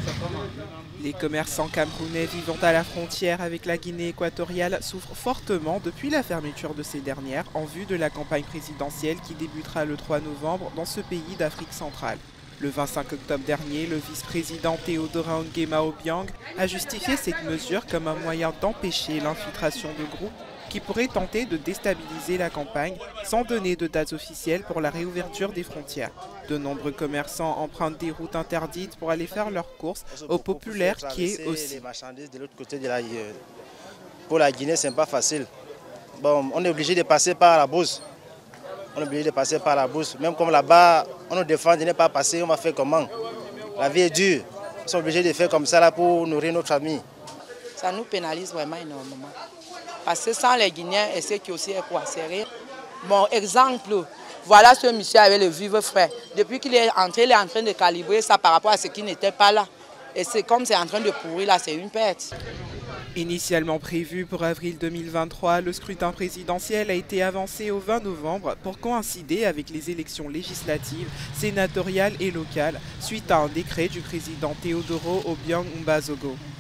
Les commerçants camerounais vivant à la frontière avec la Guinée équatoriale souffrent fortement depuis la fermeture de ces dernières en vue de la campagne présidentielle qui débutera le 3 novembre dans ce pays d'Afrique centrale. Le 25 octobre dernier, le vice-président Théodora Nguema Obiang a justifié cette mesure comme un moyen d'empêcher l'infiltration de groupes qui pourraient tenter de déstabiliser la campagne sans donner de dates officielles pour la réouverture des frontières. De nombreux commerçants empruntent des routes interdites pour aller faire leurs courses au populaire qui est aussi. Les marchandises de l'autre côté de pour la Guinée, c'est pas facile. Bon, on est obligé de passer par la bourse. On est obligé de passer par la bourse. Même comme là-bas, on nous défend de ne pas passer, on va faire comment? La vie est dure. On est obligé de faire comme ça là pour nourrir notre famille. Ça nous pénalise vraiment énormément. Parce que sans les Guinéens, et ce qui aussi est quoi, c'est rien. Bon, exemple, voilà ce monsieur avec le vivre frais. Depuis qu'il est entré, il est en train de calibrer ça par rapport à ce qui n'était pas là. Et c'est comme c'est en train de pourrir là, c'est une perte. Initialement prévu pour avril 2023, le scrutin présidentiel a été avancé au 20 novembre pour coïncider avec les élections législatives, sénatoriales et locales, suite à un décret du président Théodoro Obiang Mbazogo.